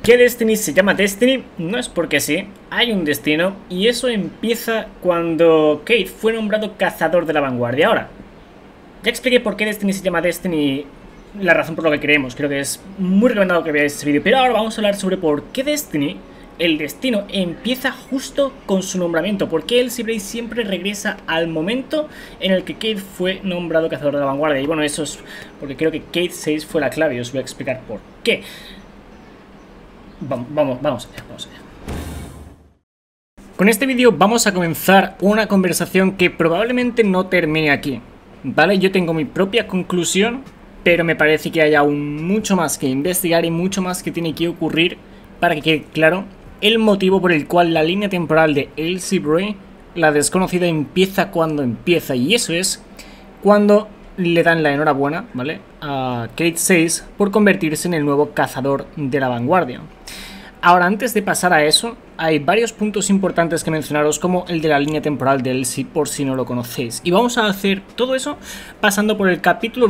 qué Destiny se llama Destiny? No es porque sí, hay un destino y eso empieza cuando Cayde fue nombrado cazador de la vanguardia. Ahora, ya expliqué por qué Destiny se llama Destiny, la razón por la que creemos, creo que es muy recomendado que veáis este vídeo, pero ahora vamos a hablar sobre por qué Destiny, el destino, empieza justo con su nombramiento, por qué Elsie Bray siempre regresa al momento en el que Cayde fue nombrado cazador de la vanguardia. Y bueno, eso es porque creo que Cayde 6 fue la clave y os voy a explicar por qué. Vamos allá. Con este vídeo vamos a comenzar una conversación que probablemente no termine aquí, ¿vale? Yo tengo mi propia conclusión, pero me parece que hay aún mucho más que investigar y mucho más que tiene que ocurrir para que quede claro el motivo por el cual la línea temporal de Elsie Bray, la desconocida, empieza cuando empieza. Y eso es cuando le dan la enhorabuena, ¿vale?, a Cayde 6 por convertirse en el nuevo cazador de la vanguardia. Ahora, antes de pasar a eso, hay varios puntos importantes que mencionaros, como el de la línea temporal de Elsie, por si no lo conocéis. Y vamos a hacer todo eso pasando por el capítulo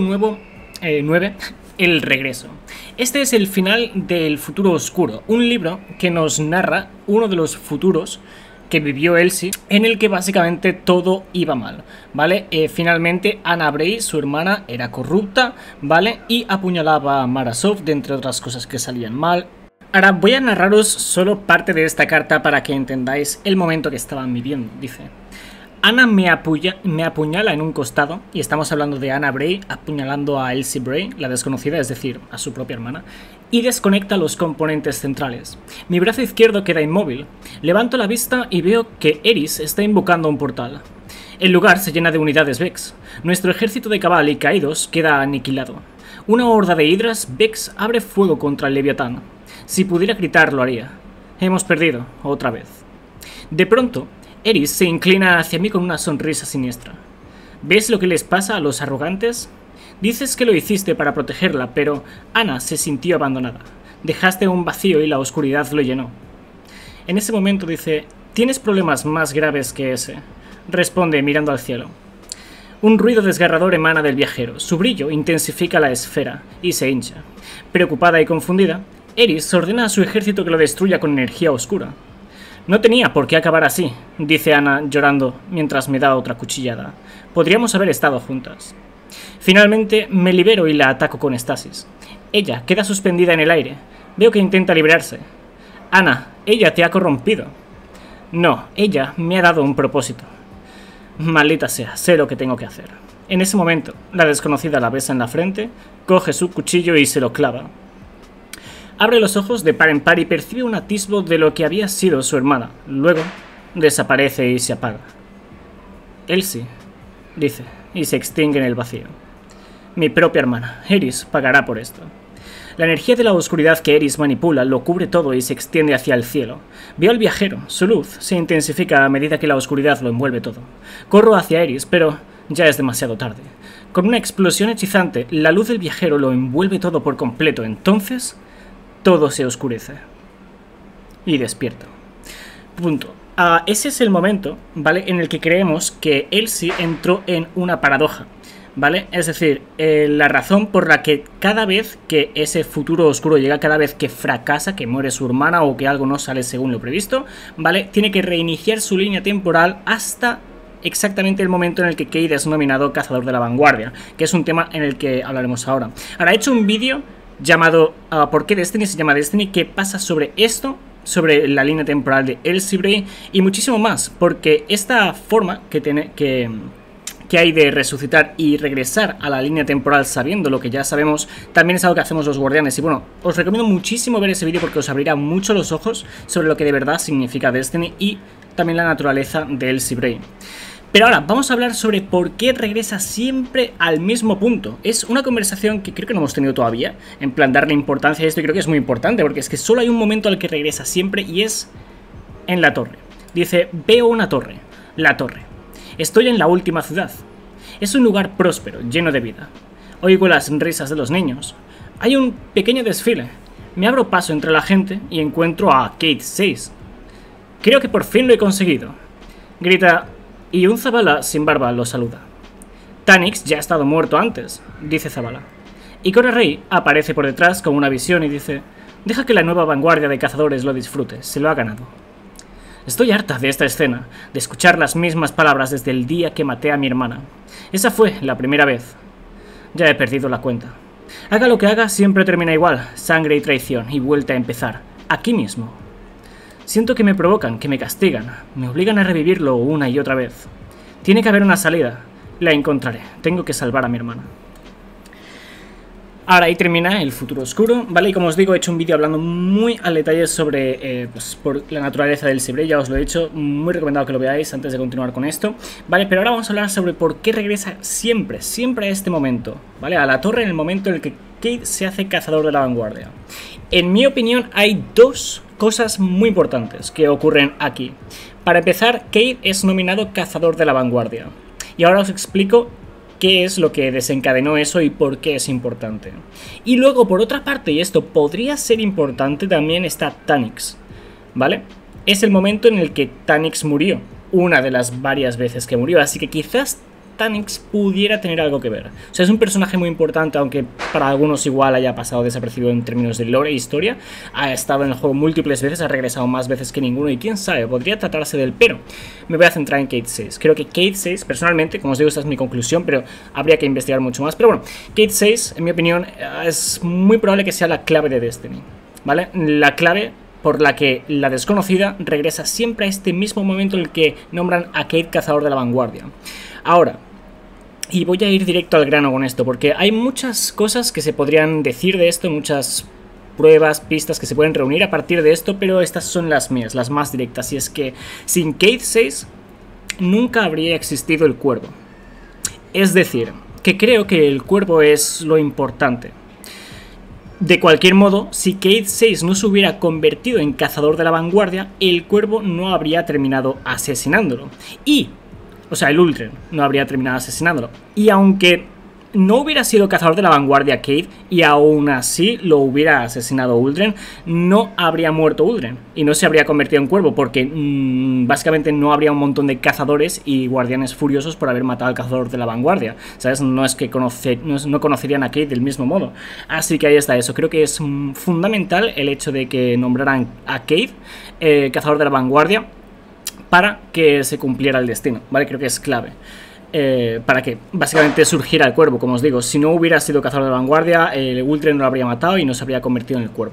9, el regreso. Este es el final del Futuro Oscuro, un libro que nos narra uno de los futuros que vivió Elsie, en el que básicamente todo iba mal, ¿vale? Finalmente Anna Bray, su hermana, era corrupta, ¿vale? Y apuñalaba a Mara Sov, de entre otras cosas que salían mal. Ahora voy a narraros solo parte de esta carta para que entendáis el momento que estaban viviendo. Dice: Anna me apuñala en un costado, y estamos hablando de Anna Bray apuñalando a Elsie Bray, la desconocida, es decir, a su propia hermana, y desconecta los componentes centrales. Mi brazo izquierdo queda inmóvil. Levanto la vista y veo que Eris está invocando un portal. El lugar se llena de unidades Vex. Nuestro ejército de Cabal y caídos queda aniquilado. Una horda de hidras Vex abre fuego contra el Leviatán. Si pudiera gritar, lo haría. Hemos perdido, otra vez. De pronto, Eris se inclina hacia mí con una sonrisa siniestra. ¿Ves lo que les pasa a los arrogantes? Dices que lo hiciste para protegerla, pero Anna se sintió abandonada. Dejaste un vacío y la oscuridad lo llenó. En ese momento dice: ¿tienes problemas más graves que ese? Responde mirando al cielo. Un ruido desgarrador emana del viajero. Su brillo intensifica la esfera y se hincha. Preocupada y confundida, Eris ordena a su ejército que lo destruya con energía oscura. No tenía por qué acabar así, dice Anna llorando mientras me da otra cuchillada. Podríamos haber estado juntas. Finalmente me libero y la ataco con estasis. Ella queda suspendida en el aire. Veo que intenta librarse. Anna, ella te ha corrompido. No, ella me ha dado un propósito. Maldita sea, sé lo que tengo que hacer. En ese momento, la desconocida la besa en la frente, coge su cuchillo y se lo clava. Abre los ojos de par en par y percibe un atisbo de lo que había sido su hermana. Luego, desaparece y se apaga. Elsie, dice, y se extingue en el vacío. Mi propia hermana, Eris, pagará por esto. La energía de la oscuridad que Eris manipula lo cubre todo y se extiende hacia el cielo. Veo al viajero, su luz se intensifica a medida que la oscuridad lo envuelve todo. Corro hacia Eris, pero ya es demasiado tarde. Con una explosión hechizante, la luz del viajero lo envuelve todo por completo. Entonces, todo se oscurece. Y despierto. Punto. Ese es el momento, ¿vale?, en el que creemos que Elsie entró en una paradoja, ¿vale? Es decir, la razón por la que cada vez que ese futuro oscuro llega, cada vez que fracasa, que muere su hermana o que algo no sale según lo previsto, ¿vale?, tiene que reiniciar su línea temporal hasta exactamente el momento en el que Cayde es nominado cazador de la vanguardia, que es un tema en el que hablaremos ahora. Ahora, he hecho un vídeo llamado ¿por qué Destiny se llama Destiny?, que pasa sobre esto, sobre la línea temporal de Elsie Bray y muchísimo más, porque esta forma que hay de resucitar y regresar a la línea temporal sabiendo lo que ya sabemos, también es algo que hacemos los guardianes. Y bueno, os recomiendo muchísimo ver ese vídeo porque os abrirá mucho los ojos sobre lo que de verdad significa Destiny y también la naturaleza de Elsie Bray. Pero ahora vamos a hablar sobre por qué regresa siempre al mismo punto. Es una conversación que creo que no hemos tenido todavía, en plan darle importancia a esto, y creo que es muy importante porque es que solo hay un momento al que regresa siempre y es en la torre. Dice: veo una torre, la torre. Estoy en la última ciudad. Es un lugar próspero, lleno de vida. Oigo las risas de los niños. Hay un pequeño desfile. Me abro paso entre la gente y encuentro a Cayde 6. Creo que por fin lo he conseguido. Grita, y un Zavala sin barba lo saluda. Taniks ya ha estado muerto antes, dice Zavala. Y Cora Rey aparece por detrás con una visión y dice: Deja que la nueva vanguardia de cazadores lo disfrute, se lo ha ganado. Estoy harta de esta escena, de escuchar las mismas palabras desde el día que maté a mi hermana. Esa fue la primera vez. Ya he perdido la cuenta. Haga lo que haga, siempre termina igual, sangre y traición, y vuelta a empezar, aquí mismo. Siento que me provocan, que me castigan, me obligan a revivirlo una y otra vez. Tiene que haber una salida, la encontraré, tengo que salvar a mi hermana. Ahora ahí termina el futuro oscuro, ¿vale? Y como os digo, he hecho un vídeo hablando muy al detalle sobre pues, por la naturaleza del Seebrey, ya os lo he dicho, muy recomendado que lo veáis antes de continuar con esto, ¿vale? Pero ahora vamos a hablar sobre por qué regresa siempre a este momento, ¿vale? A la torre en el momento en el que Cayde se hace cazador de la vanguardia. En mi opinión hay dos cosas muy importantes que ocurren aquí. Para empezar, Cayde es nominado cazador de la vanguardia. Y ahora os explico qué es lo que desencadenó eso y por qué es importante. Y luego, por otra parte, y esto podría ser importante, también está Taniks, ¿vale? Es el momento en el que Taniks murió, una de las varias veces que murió, así que quizás Taniks pudiera tener algo que ver. O sea, es un personaje muy importante, aunque para algunos igual haya pasado desapercibido en términos de lore e historia. Ha estado en el juego múltiples veces, ha regresado más veces que ninguno y quién sabe, podría tratarse del pero. Me voy a centrar en Cayde 6. Creo que Cayde 6, personalmente, como os digo, esta es mi conclusión, pero habría que investigar mucho más. Pero bueno, Cayde 6, en mi opinión, es muy probable que sea la clave de Destiny, ¿vale? La clave por la que la desconocida regresa siempre a este mismo momento en el que nombran a Cayde cazador de la vanguardia. Ahora, y voy a ir directo al grano con esto, porque hay muchas cosas que se podrían decir de esto, muchas pruebas, pistas que se pueden reunir a partir de esto, pero estas son las mías, las más directas, y es que sin Cayde 6 nunca habría existido el cuervo. Es decir, que creo que el cuervo es lo importante. De cualquier modo, si Cayde 6 no se hubiera convertido en cazador de la vanguardia, el cuervo no habría terminado asesinándolo. O sea, el Uldren no habría terminado asesinándolo. Y aunque no hubiera sido cazador de la vanguardia Cayde y aún así lo hubiera asesinado Uldren, no habría muerto Uldren y no se habría convertido en cuervo, porque básicamente no habría un montón de cazadores y guardianes furiosos por haber matado al cazador de la vanguardia, ¿sabes? No es que no conocerían a Cayde del mismo modo. Así que ahí está eso. Creo que es fundamental el hecho de que nombraran a Cayde cazador de la vanguardia para que se cumpliera el destino, ¿vale? Creo que es clave. Para que básicamente surgiera el cuervo, como os digo. Si no hubiera sido cazador de vanguardia, el Uldren no lo habría matado y no se habría convertido en el cuervo.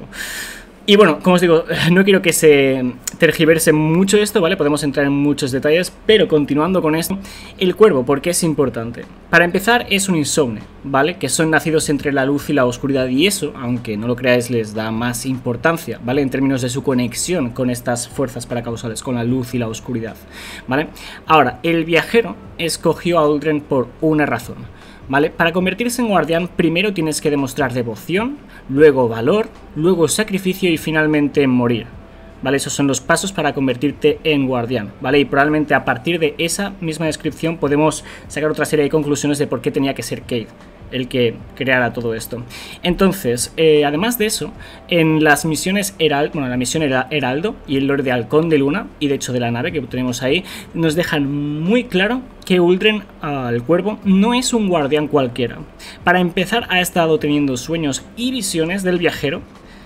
Y bueno, como os digo, no quiero que se tergiverse mucho esto, ¿vale? Podemos entrar en muchos detalles, pero continuando con esto, el cuervo, ¿por qué es importante? Para empezar, es un insomne, ¿vale? Que son nacidos entre la luz y la oscuridad, y eso, aunque no lo creáis, les da más importancia, ¿vale? En términos de su conexión con estas fuerzas paracausales, con la luz y la oscuridad, ¿vale? Ahora, el viajero escogió a Uldren por una razón, ¿vale? Para convertirse en guardián, primero tienes que demostrar devoción, luego valor, luego sacrificio y finalmente morir, ¿vale? Esos son los pasos para convertirte en guardián, ¿vale? Y probablemente a partir de esa misma descripción podemos sacar otra serie de conclusiones de por qué tenía que ser Cayde el que creara todo esto. Entonces, además de eso, en las misiones la misión Heraldo y el lore de Halcón de Luna, y de hecho de la nave que tenemos ahí, nos dejan muy claro que Uldren, el cuervo, no es un guardián cualquiera. Para empezar, ha estado teniendo sueños y visiones del viajero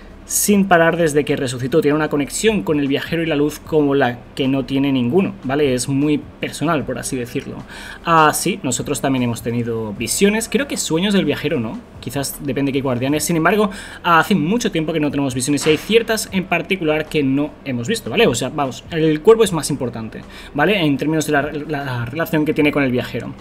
sin parar desde que resucitó. Tiene una conexión con el viajero y la luz como la que no tiene ninguno, ¿vale? Es muy personal, por así decirlo. Sí, nosotros también hemos tenido visiones. Creo que sueños del viajero no, quizás depende de qué guardianes. Sin embargo, hace mucho tiempo que no tenemos visiones y hay ciertas en particular que no hemos visto, ¿vale? O sea, vamos, el cuervo es más importante, ¿vale? En términos de la relación que tiene con el viajero.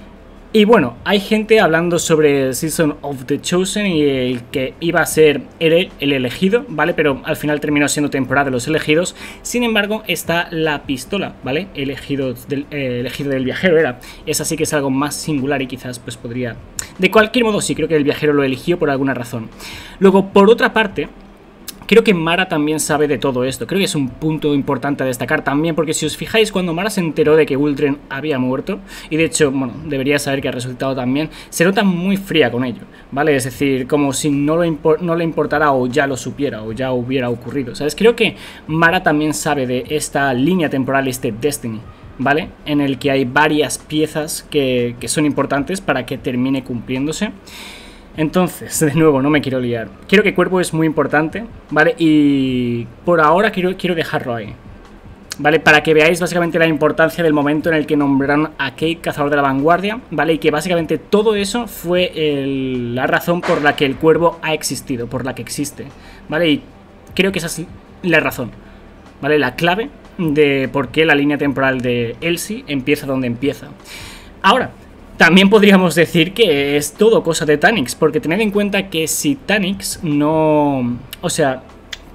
Y bueno, hay gente hablando sobre Season of the Chosen y el que iba a ser el elegido, ¿vale? Pero al final terminó siendo temporada de los elegidos. Sin embargo, está la pistola, ¿vale? Elegido del viajero era. Es así que es algo más singular y quizás pues podría... De cualquier modo sí, creo que el viajero lo eligió por alguna razón. Luego, por otra parte... Creo que Mara también sabe de todo esto. Creo que es un punto importante a destacar también, porque si os fijáis, cuando Mara se enteró de que Uldren había muerto, y de hecho, bueno, debería saber que ha resultado también, se nota muy fría con ello, ¿vale? Es decir, como si no le importara o ya lo supiera o ya hubiera ocurrido, ¿sabes? Creo que Mara también sabe de esta línea temporal, este Destiny, ¿vale? En el que hay varias piezas que son importantes para que termine cumpliéndose. Entonces, de nuevo, no me quiero liar. Creo que cuerpo es muy importante, ¿vale? Y por ahora quiero dejarlo ahí, ¿vale? Para que veáis básicamente la importancia del momento en el que nombraron a Cayde Cazador de la Vanguardia, ¿vale? Y que básicamente todo eso fue la razón por la que el cuervo ha existido, por la que existe, ¿vale? Y creo que esa es la razón, ¿vale? La clave de por qué la línea temporal de Elsie empieza donde empieza. Ahora, también podríamos decir que es todo cosa de Taniks, porque tened en cuenta que si Taniks no... O sea...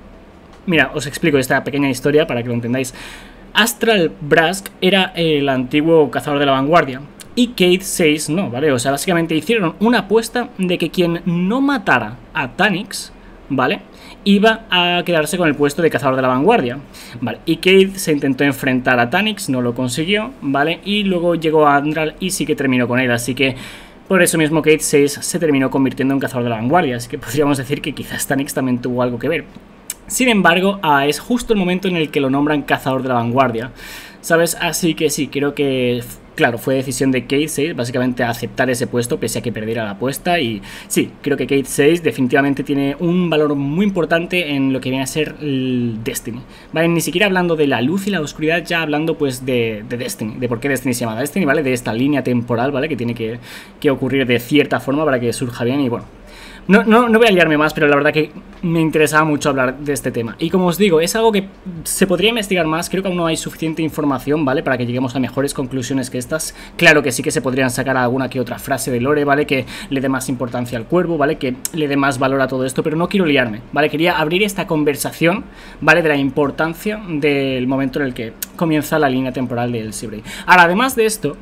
Mira, os explico esta pequeña historia para que lo entendáis. Astral Brask era el antiguo cazador de la vanguardia y Cayde 6 no, ¿vale? O sea, básicamente hicieron una apuesta de que quien no matara a Taniks, ¿vale?, iba a quedarse con el puesto de cazador de la vanguardia, ¿vale? Y Cayde se intentó enfrentar a Taniks, no lo consiguió, ¿vale? Y luego llegó a Andral y sí que terminó con él, así que por eso mismo Cayde 6 se terminó convirtiendo en cazador de la vanguardia, así que podríamos decir que quizás Taniks también tuvo algo que ver. Sin embargo, es justo el momento en el que lo nombran cazador de la vanguardia, ¿sabes? Así que sí, creo que, claro, fue decisión de Cayde 6 básicamente aceptar ese puesto pese a que perdiera la apuesta. Y sí, creo que Cayde 6 definitivamente tiene un valor muy importante en lo que viene a ser el Destiny, ¿vale? Ni siquiera hablando de la luz y la oscuridad, ya hablando pues de Destiny, de por qué Destiny se llama Destiny, ¿vale? De esta línea temporal, ¿vale? Que tiene que ocurrir de cierta forma para que surja bien y bueno. No voy a liarme más, pero la verdad que me interesaba mucho hablar de este tema. Y como os digo, es algo que se podría investigar más. Creo que aún no hay suficiente información, ¿vale?, para que lleguemos a mejores conclusiones que estas. Claro que sí que se podrían sacar alguna que otra frase de lore, ¿vale?, que le dé más importancia al cuervo, ¿vale?, que le dé más valor a todo esto, pero no quiero liarme, ¿vale? Quería abrir esta conversación, ¿vale?, de la importancia del momento en el que comienza la línea temporal del Elsie Bray. Ahora, además de esto,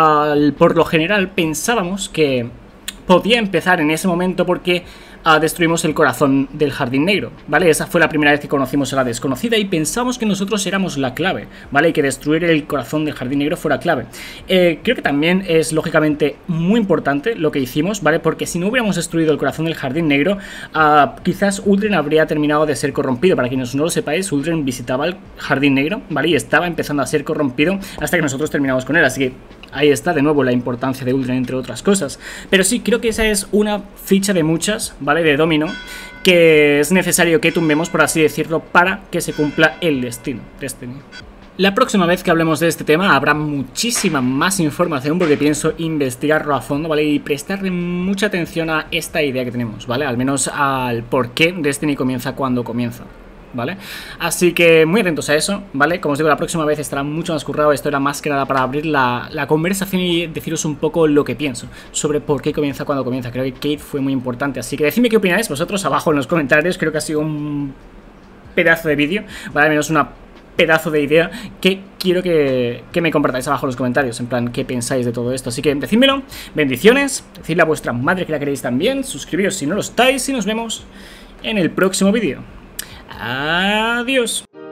por lo general pensábamos que podía empezar en ese momento porque destruimos el corazón del Jardín Negro, ¿vale? Esa fue la primera vez que conocimos a la desconocida y pensamos que nosotros éramos la clave, ¿vale? Y que destruir el corazón del Jardín Negro fuera clave. Creo que también es lógicamente muy importante lo que hicimos, ¿vale? Porque si no hubiéramos destruido el corazón del Jardín Negro, quizás Uldren habría terminado de ser corrompido. Para quienes no lo sepáis, Uldren visitaba el Jardín Negro, ¿vale? Y estaba empezando a ser corrompido hasta que nosotros terminamos con él, así que ahí está de nuevo la importancia de Uldren, entre otras cosas. Pero sí, creo que esa es una ficha de muchas, ¿vale?, de dominó, que es necesario que tumbemos, por así decirlo, para que se cumpla el Destiny. La próxima vez que hablemos de este tema habrá muchísima más información porque pienso investigarlo a fondo, ¿vale? Y prestarle mucha atención a esta idea que tenemos, ¿vale? Al menos al por qué Destiny comienza cuando comienza, ¿vale? Así que muy atentos a eso, ¿vale? Como os digo, la próxima vez estará mucho más currado. Esto era más que nada para abrir la conversación y deciros un poco lo que pienso sobre por qué comienza cuando comienza. Creo que Cayde fue muy importante, así que decidme qué opináis vosotros abajo en los comentarios. Creo que ha sido un pedazo de vídeo, ¿vale? Al menos una pedazo de idea que quiero que me compartáis abajo en los comentarios, en plan, qué pensáis de todo esto. Así que decídmelo, bendiciones, decidle a vuestra madre que la queréis también, suscribiros si no lo estáis y nos vemos en el próximo vídeo. Adiós.